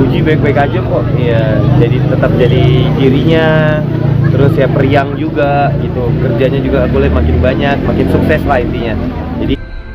Puji baik-baik aja kok. Iya, jadi tetap jadi dirinya. Terus ya periang juga gitu. Kerjanya juga boleh makin banyak, makin sukses lah intinya. Jadi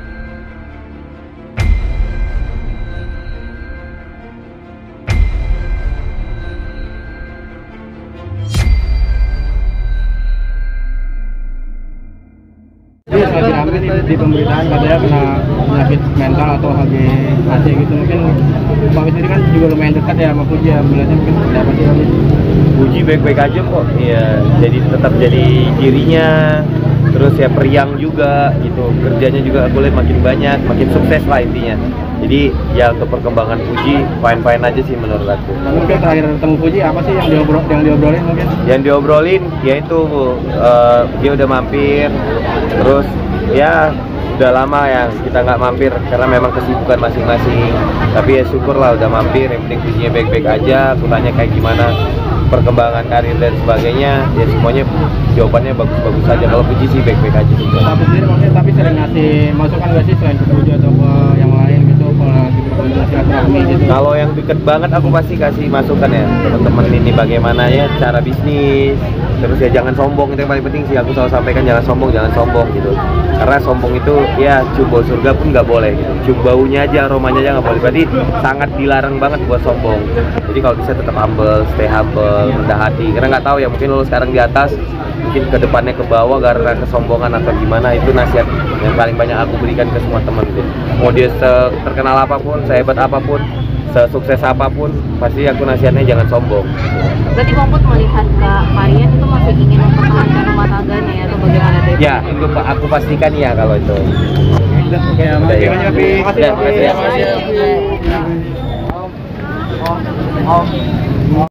lagi rame nih di pemberitaan katanya kena penyakit mental atau HGHC gitu. Mungkin Bang sendiri kan juga lumayan dekat ya sama Puji ya, bilangnya mungkin seperti apa sih Bang? Puji baik-baik aja kok. Iya, jadi tetap jadi dirinya. Terus ya periang juga gitu. Kerjanya juga boleh makin banyak, makin sukses lah intinya. Jadi ya untuk perkembangan Puji fine-fine aja sih menurut aku. Mungkin terakhir ketemu Puji apa sih yang diobrolin mungkin? Yang diobrolin yaitu dia udah mampir, terus ya udah lama ya kita nggak mampir karena memang kesibukan masing-masing. Tapi ya syukurlah udah mampir, yang penting Pujinya baik-baik aja. Aku tanya kayak gimana perkembangan karir dan sebagainya, ya semuanya jawabannya bagus-bagus saja. Kalau Puji sih baik-baik aja juga. Tapi sendiri mungkin sering ngasih masukan nggak sih selain ke Puji atau ke yang lain gitu, kalau lagi berkomunikasi silaturahmi gitu? Kalau yang deket banget aku pasti kasih masukan ya, teman-teman ini bagaimana ya cara bisnis. Terus ya jangan sombong, itu yang paling penting sih aku selalu sampaikan, jangan sombong gitu. Karena sombong itu ya cium bau surga pun nggak boleh gitu. Cium baunya aja, aromanya aja nggak boleh. Berarti sangat dilarang banget buat sombong. Jadi kalau bisa tetap humble, stay humble, rendah hati. Karena nggak tahu ya, mungkin lo sekarang di atas, mungkin ke depannya ke bawah karena kesombongan atau gimana. Itu nasihat yang paling banyak aku berikan ke semua teman gitu. Mau dia terkenal apapun, sehebat apapun, sesukses apapun, pasti aku nasihatnya jangan sombong. Berarti Bang Put melihat Kak Marian itu masih ingin mempertahankan rumah tangganya ya, atau bagaimana deh? Ya, itu aku pastikan ya kalau itu. Oke, makasih banyak Pi. Makasih ya. Om.